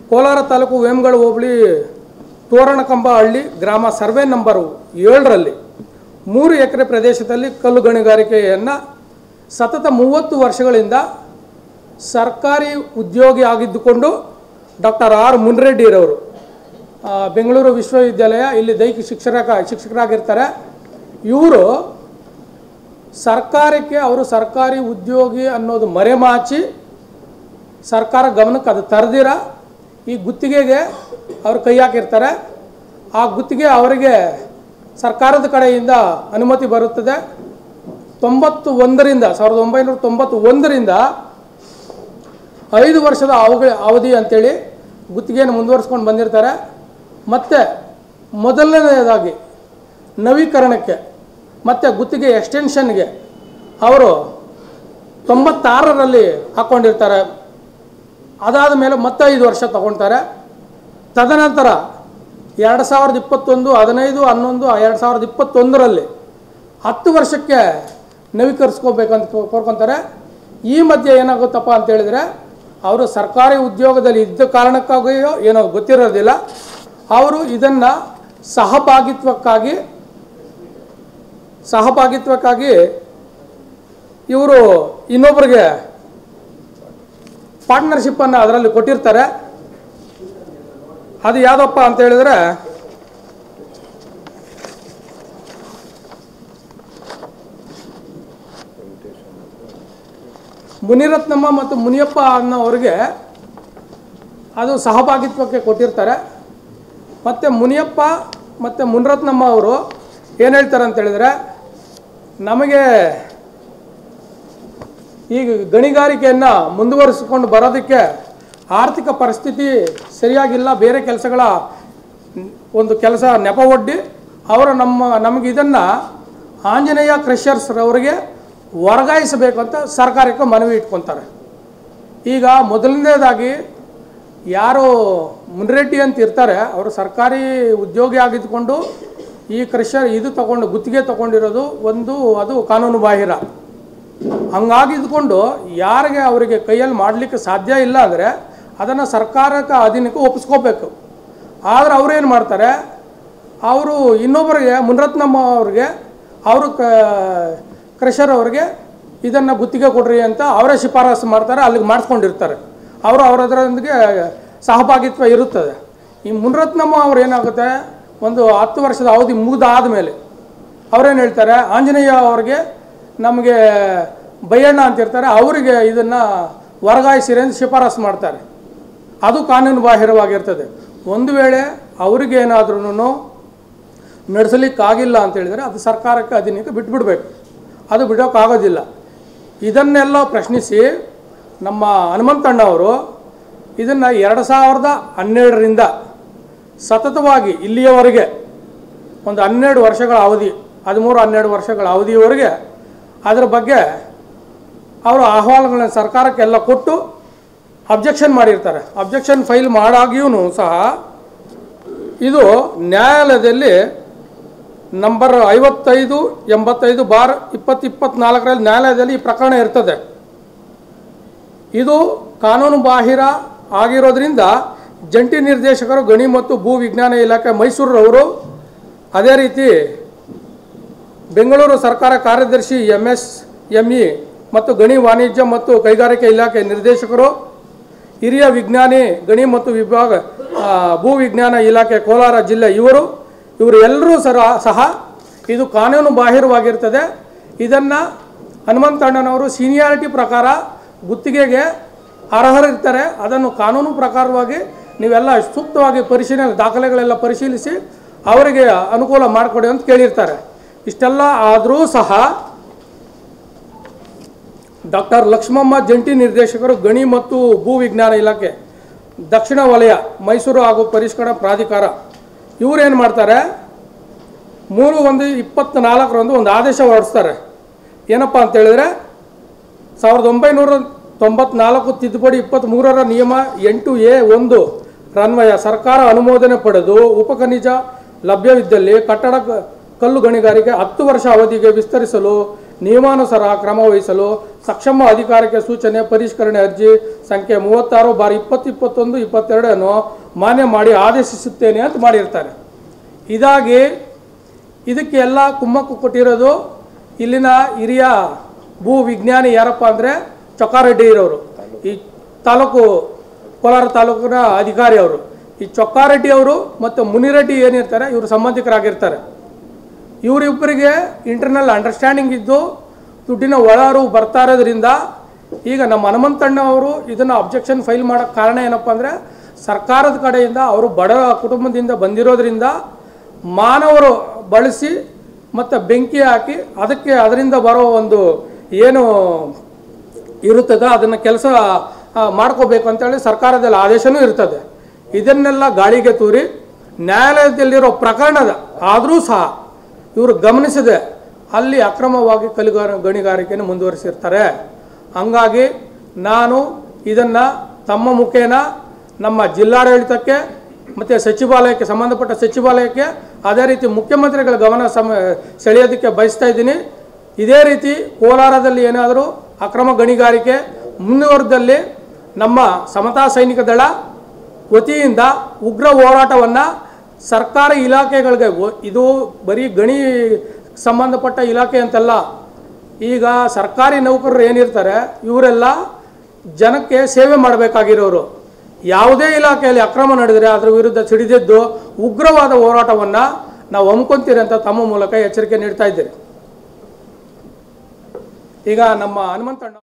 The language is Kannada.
ಕೋಲಾರ ತಾಲೂಕು ವೇಮಗಡ ಹೋಬಳಿ ತೋರಣಕಂಬ ಹಳ್ಳಿ ಗ್ರಾಮ ಸರ್ವೆ ನಂಬರ್ 7ರಲ್ಲಿ 3 ಎಕರೆ ಪ್ರದೇಶದಲ್ಲಿ ಕಲ್ಲು ಗಣಿಗಾರಿಕೆಯನ್ನು ಸತತ 30 ವರ್ಷಗಳಿಂದ ಸರ್ಕಾರಿ ಉದ್ಯೋಗಿ ಆಗಿದ್ದುಕೊಂಡು ಡಾಕ್ಟರ್ ಆರ್ ಮುನ್ರೆಡ್ಡಿರವರು ಬೆಂಗಳೂರು ವಿಶ್ವವಿದ್ಯಾಲಯ ಇಲ್ಲಿ ದೈಹಿಕ ಶಿಕ್ಷಕರಾಗಿರ್ತಾರೆ. ಇವರು ಸರ್ಕಾರಕ್ಕೆ ಅವರು ಸರ್ಕಾರಿ ಉದ್ಯೋಗಿ ಅನ್ನೋದು ಮರೆಮಾಚಿ ಸರ್ಕಾರ ಗಮನಕ್ಕೆ ಅದು ತರದಿರ ಈ ಗುತ್ತಿಗೆಗೆ ಅವರು ಕೈ ಹಾಕಿರ್ತಾರೆ. ಆ ಗುತ್ತಿಗೆ ಅವರಿಗೆ ಸರ್ಕಾರದ ಕಡೆಯಿಂದ ಅನುಮತಿ ಬರುತ್ತದೆ. 1991ರಿಂದ 5 ವರ್ಷದ ಅವಧಿ ಅಂತೇಳಿ ಗುತ್ತಿಗೆಯನ್ನು ಮುಂದುವರಿಸ್ಕೊಂಡು ಬಂದಿರ್ತಾರೆ. ಮತ್ತು ಮೊದಲನೇದಾಗಿ ನವೀಕರಣಕ್ಕೆ ಮತ್ತು ಗುತ್ತಿಗೆ ಎಕ್ಸ್ಟೆನ್ಷನ್ಗೆ ಅವರು 96ರಲ್ಲಿ ಹಾಕ್ಕೊಂಡಿರ್ತಾರೆ. ಅದಾದ ಮೇಲೆ ಮತ್ತೆ 5 ವರ್ಷ ತಗೊಳ್ತಾರೆ. ತದನಂತರ 2021 15/11/2021ರಲ್ಲಿ 10 ವರ್ಷಕ್ಕೆ ನವೀಕರಿಸ್ಕೋಬೇಕಂತ ಕೋರ್ಕೊತಾರೆ. ಈ ಮಧ್ಯೆ ಏನಾಗುತ್ತಪ್ಪ ಅಂತ ಹೇಳಿದರೆ ಅವರು ಸರ್ಕಾರಿ ಉದ್ಯೋಗದಲ್ಲಿ ಇದ್ದ ಕಾರಣಕ್ಕಾಗಿಯೋ ಏನೋ ಗೊತ್ತಿರೋದಿಲ್ಲ, ಅವರು ಇದನ್ನು ಸಹಭಾಗಿತ್ವಕ್ಕಾಗಿ ಇವರು ಇನ್ನೊಬ್ಬರಿಗೆ ಪಾರ್ಟ್ನರ್ಶಿಪ್ಪನ್ನು ಅದರಲ್ಲಿ ಕೊಟ್ಟಿರ್ತಾರೆ. ಅದು ಯಾವುದಪ್ಪ ಅಂತ ಹೇಳಿದರೆ ಮುನಿರತ್ನಮ್ಮ ಮತ್ತು ಮುನಿಯಪ್ಪ ಅನ್ನೋರಿಗೆ ಅದು ಸಹಭಾಗಿತ್ವಕ್ಕೆ ಕೊಟ್ಟಿರ್ತಾರೆ. ಮತ್ತು ಮುನಿಯಪ್ಪ ಮತ್ತು ಮುನಿರತ್ನಮ್ಮ ಅವರು ಏನು ಹೇಳ್ತಾರೆ ಅಂತ ಹೇಳಿದರೆ, ನಮಗೆ ಈ ಗಣಿಗಾರಿಕೆಯನ್ನು ಮುಂದುವರಿಸಿಕೊಂಡು ಬರೋದಕ್ಕೆ ಆರ್ಥಿಕ ಪರಿಸ್ಥಿತಿ ಸರಿಯಾಗಿಲ್ಲ, ಬೇರೆ ಕೆಲಸಗಳ ಒಂದು ಕೆಲಸ ನೆಪ ಒಡ್ಡಿ ಅವರು ನಮಗೆ ಇದನ್ನು ಆಂಜನೇಯ ಕ್ರಷರ್ಸ್ರವರಿಗೆ ವರ್ಗಾಯಿಸಬೇಕು ಅಂತ ಸರ್ಕಾರಕ್ಕೆ ಮನವಿ ಇಟ್ಕೊತಾರೆ. ಈಗ ಮೊದಲನೇದಾಗಿ ಯಾರು ಮುನ್ರೆಡ್ಡಿ ಅಂತ ಇರ್ತಾರೆ ಅವರು ಸರ್ಕಾರಿ ಉದ್ಯೋಗಿ ಆಗಿದ್ದುಕೊಂಡು ಈ ಕ್ರಷರ್ ಇದು ಗುತ್ತಿಗೆ ತಗೊಂಡಿರೋದು ಅದು ಕಾನೂನು ಬಾಹಿರ. ಹಂಗಾಗಿದ್ದುಕೊಂಡು ಯಾರಿಗೆ ಅವರಿಗೆ ಕೈಯಲ್ಲಿ ಮಾಡಲಿಕ್ಕೆ ಸಾಧ್ಯ ಇಲ್ಲ ಅಂದರೆ ಅದನ್ನು ಸರ್ಕಾರಕ್ಕೆ ಅಧೀನಕ್ಕೆ ಒಪ್ಪಿಸ್ಕೋಬೇಕು. ಆದರೆ ಅವರೇನು ಮಾಡ್ತಾರೆ, ಅವರು ಇನ್ನೊಬ್ಬರಿಗೆ ಮುನಿರತ್ನಮ್ಮ ಅವ್ರಿಗೆ ಅವರು ಕ್ರಷರ್ ಅವ್ರಿಗೆ ಇದನ್ನು ಗುತ್ತಿಗೆ ಕೊಡ್ರಿ ಅಂತ ಅವರೇ ಶಿಫಾರಸು ಮಾಡ್ತಾರೆ, ಅಲ್ಲಿಗೆ ಮಾಡಿಸ್ಕೊಂಡಿರ್ತಾರೆ. ಅವರು ಅವರದರೊಂದಿಗೆ ಸಹಭಾಗಿತ್ವ ಇರುತ್ತದೆ. ಈ ಮುನಿರತ್ನಮ್ಮ ಅವ್ರು ಏನಾಗುತ್ತೆ, ಒಂದು 10 ವರ್ಷದ ಅವಧಿ ಮುಗಿದಾದ ಮೇಲೆ ಅವರೇನು ಹೇಳ್ತಾರೆ, ಆಂಜನೇಯ ಅವ್ರಿಗೆ ನಮಗೆ ಬೈಯಣ್ಣ ಅಂತಿರ್ತಾರೆ, ಅವರಿಗೆ ಇದನ್ನು ವರ್ಗಾಯಿಸಿರಿ ಅಂತ ಶಿಫಾರಸು ಮಾಡ್ತಾರೆ. ಅದು ಕಾನೂನು ಬಾಹಿರವಾಗಿರ್ತದೆ. ಒಂದು ವೇಳೆ ಅವರಿಗೇನಾದ್ರೂ ನಡೆಸಲಿಕ್ಕಾಗಿಲ್ಲ ಅಂತ ಹೇಳಿದರೆ ಅದು ಸರ್ಕಾರಕ್ಕೆ ಅಧೀನಕ್ಕೆ ಬಿಟ್ಬಿಡ್ಬೇಕು, ಅದು ಬಿಡೋಕ್ಕಾಗೋದಿಲ್ಲ. ಇದನ್ನೆಲ್ಲ ಪ್ರಶ್ನಿಸಿ ನಮ್ಮ ಹನುಮಂತಣ್ಣ ಅವರು ಇದನ್ನು 2012ರಿಂದ ಸತತವಾಗಿ ಇಲ್ಲಿಯವರೆಗೆ ಒಂದು 12 ವರ್ಷಗಳ ಅವಧಿ 13-12 ವರ್ಷಗಳ ಅವಧಿಯವರೆಗೆ ಅದರ ಬಗ್ಗೆ ಅವರು ಅಹವಾಲುಗಳನ್ನ ಸರ್ಕಾರಕ್ಕೆಲ್ಲ ಕೊಟ್ಟು ಅಬ್ಜೆಕ್ಷನ್ ಮಾಡಿರ್ತಾರೆ. ಅಬ್ಜೆಕ್ಷನ್ ಫೈಲ್ ಮಾಡಾಗಿಯೂ ಸಹ ಇದು ನ್ಯಾಯಾಲಯದಲ್ಲಿ ನಂಬರ್ 5585/2024ರಲ್ಲಿ ನ್ಯಾಯಾಲಯದಲ್ಲಿ ಈ ಪ್ರಕರಣ ಇರ್ತದೆ. ಇದು ಕಾನೂನು ಬಾಹಿರ ಆಗಿರೋದ್ರಿಂದ ಜಂಟಿ ನಿರ್ದೇಶಕರು ಗಣಿ ಮತ್ತು ಭೂ ವಿಜ್ಞಾನ ಇಲಾಖೆ ಮೈಸೂರವರು, ಅದೇ ರೀತಿ ಬೆಂಗಳೂರು ಸರ್ಕಾರ ಕಾರ್ಯದರ್ಶಿ MSME ಮತ್ತು ಗಣಿ ವಾಣಿಜ್ಯ ಮತ್ತು ಕೈಗಾರಿಕೆ ಇಲಾಖೆ ನಿರ್ದೇಶಕರು, ಹಿರಿಯ ವಿಜ್ಞಾನಿ ಗಣಿ ಮತ್ತು ಭೂ ವಿಜ್ಞಾನ ಇಲಾಖೆ ಕೋಲಾರ ಜಿಲ್ಲೆ ಇವರೆಲ್ಲರೂ ಸಹ ಇದು ಕಾನೂನು ಬಾಹಿರವಾಗಿರ್ತದೆ. ಇದನ್ನು ಹನುಮಂತಣ್ಣನವರು ಸೀನಿಯಾರಿಟಿ ಪ್ರಕಾರ ಗುತ್ತಿಗೆಗೆ ಅರ್ಹರಿರ್ತಾರೆ. ಅದನ್ನು ಕಾನೂನು ಪ್ರಕಾರವಾಗಿ ನೀವೆಲ್ಲ ಸೂಕ್ತವಾಗಿ ದಾಖಲೆಗಳೆಲ್ಲ ಪರಿಶೀಲಿಸಿ ಅವರಿಗೆ ಅನುಕೂಲ ಮಾಡಿಕೊಡಿ ಅಂತ ಕೇಳಿರ್ತಾರೆ. ಇಷ್ಟೆಲ್ಲ ಆದರೂ ಸಹ ಡಾಕ್ಟರ್ ಲಕ್ಷ್ಮಮ್ಮ ಜಂಟಿ ನಿರ್ದೇಶಕರು ಗಣಿ ಮತ್ತು ಭೂ ವಿಜ್ಞಾನ ಇಲಾಖೆ ದಕ್ಷಿಣ ವಲಯ ಮೈಸೂರು ಹಾಗೂ ಪರಿಷ್ಕರಣಾ ಪ್ರಾಧಿಕಾರ ಇವರೇನು ಮಾಡ್ತಾರೆ, 3/1/24ರಂದು ಒಂದು ಆದೇಶ ಹೊರಡಿಸ್ತಾರೆ. ಏನಪ್ಪ ಅಂತ ಹೇಳಿದರೆ 1994 ತಿದ್ದುಪಡಿ 23ರ ನಿಯಮ 8A1 ರನ್ವಯ ಸರ್ಕಾರ ಅನುಮೋದನೆ ಪಡೆದು ಉಪಖನಿಜ ಲಭ್ಯವಿದ್ದಲ್ಲಿ ಕಟ್ಟಡ ಕಲ್ಲು ಗಣಿಗಾರಿಕೆ 10 ವರ್ಷ ಅವಧಿಗೆ ವಿಸ್ತರಿಸಲು ನಿಯಮಾನುಸಾರ ಕ್ರಮ ವಹಿಸಲು ಸಕ್ಷಮ ಅಧಿಕಾರಕ್ಕೆ ಸೂಚನೆ ಪರಿಷ್ಕರಣೆ ಅರ್ಜಿ ಸಂಖ್ಯೆ 36/2021-22 ಅನ್ನು ಮಾನ್ಯ ಮಾಡಿ ಆದೇಶಿಸುತ್ತೇನೆ ಅಂತ ಮಾಡಿರ್ತಾರೆ. ಇದಾಗಿ ಇದಕ್ಕೆ ಎಲ್ಲ ಕುಮ್ಮಕ್ಕು ಕೊಟ್ಟಿರೋದು ಇಲ್ಲಿನ ಹಿರಿಯ ಭೂ ವಿಜ್ಞಾನಿ ಯಾರಪ್ಪ ಅಂದರೆ ಚೊಕ್ಕಾರೆಡ್ಡಿ ಇರೋರು, ಈ ಕೋಲಾರ ತಾಲೂಕಿನ ಅಧಿಕಾರಿ ಅವರು. ಈ ಚೊಕ್ಕಾರೆಡ್ಡಿ ಅವರು ಮತ್ತು ಮುನಿರೆಡ್ಡಿ ಏನಿರ್ತಾರೆ ಇವರು ಸಂಬಂಧಿಕರಾಗಿರ್ತಾರೆ. ಇವರಿಬ್ಬರಿಗೆ ಇಂಟರ್ನಲ್ ಅಂಡರ್ಸ್ಟ್ಯಾಂಡಿಂಗ್ ಇದ್ದು ದುಡ್ಡಿನ ಒಳರು ಬರ್ತಾ ಇರೋದ್ರಿಂದ ಈಗ ನಮ್ಮ ಹನುಮಂತಣ್ಣ ಅವರು ಇದನ್ನು ಅಬ್ಜೆಕ್ಷನ್ ಫೈಲ್ ಮಾಡೋಕ್ಕೆ ಕಾರಣ ಏನಪ್ಪ ಅಂದರೆ ಸರ್ಕಾರದ ಕಡೆಯಿಂದ ಅವರು ಬಡ ಕುಟುಂಬದಿಂದ ಬಂದಿರೋದ್ರಿಂದ ಮಾನವರು ಬಳಸಿ ಮತ್ತು ಬೆಂಕಿ ಹಾಕಿ ಅದರಿಂದ ಬರೋ ಒಂದು ಏನು ಇರುತ್ತದೆ ಅದನ್ನು ಕೆಲಸ ಮಾಡ್ಕೋಬೇಕು ಅಂತೇಳಿ ಸರ್ಕಾರದಲ್ಲಿ ಆದೇಶನೂ ಇರ್ತದೆ. ಇದನ್ನೆಲ್ಲ ಗಾಳಿಗೆ ತೂರಿ ನ್ಯಾಯಾಲಯದಲ್ಲಿರೋ ಪ್ರಕರಣದ ಆದರೂ ಸಹ ಇವರು ಗಮನಿಸದೆ ಅಲ್ಲಿ ಅಕ್ರಮವಾಗಿ ಗಣಿಗಾರಿಕೆಯನ್ನು ಮುಂದುವರಿಸಿರ್ತಾರೆ. ಹಂಗಾಗಿ ನಾನು ಇದನ್ನು ತಮ್ಮ ಮುಖೇನ ನಮ್ಮ ಜಿಲ್ಲಾಡಳಿತಕ್ಕೆ ಮತ್ತು ಸಚಿವಾಲಯಕ್ಕೆ ಸಂಬಂಧಪಟ್ಟ ಸಚಿವಾಲಯಕ್ಕೆ ಅದೇ ರೀತಿ ಮುಖ್ಯಮಂತ್ರಿಗಳ ಗಮನ ಸೆಳೆಯೋದಕ್ಕೆ ಬಯಸ್ತಾ ಇದ್ದೀನಿ. ಇದೇ ರೀತಿ ಕೋಲಾರದಲ್ಲಿ ಏನಾದರೂ ಅಕ್ರಮ ಗಣಿಗಾರಿಕೆ ಮುಂದುವರೆದಲ್ಲಿ ನಮ್ಮ ಸಮತಾ ಸೈನಿಕ ದಳ ವತಿಯಿಂದ ಉಗ್ರ ಹೋರಾಟವನ್ನು ಸರ್ಕಾರಿ ಇಲಾಖೆಗಳಿಗೆ, ಇದು ಬರೀ ಗಣಿ ಸಂಬಂಧಪಟ್ಟ ಇಲಾಖೆ ಅಂತಲ್ಲ, ಈಗ ಸರ್ಕಾರಿ ನೌಕರರು ಏನಿರ್ತಾರೆ ಇವರೆಲ್ಲ ಜನಕ್ಕೆ ಸೇವೆ ಮಾಡಬೇಕಾಗಿರೋರು. ಯಾವುದೇ ಇಲಾಖೆಯಲ್ಲಿ ಅಕ್ರಮ ನಡೆದರೆ ಅದರ ವಿರುದ್ಧ ಸಿಡಿದೆದ್ದು ಉಗ್ರವಾದ ಹೋರಾಟವನ್ನು ನಾವು ಹಮ್ಮಿಕೊಂತೀರಿ ಅಂತ ತಮ್ಮ ಮೂಲಕ ಎಚ್ಚರಿಕೆ ನೀಡ್ತಾ ಇದ್ದೀರಿ. ಈಗ ನಮ್ಮ ಹನುಮಂತಣ್ಣ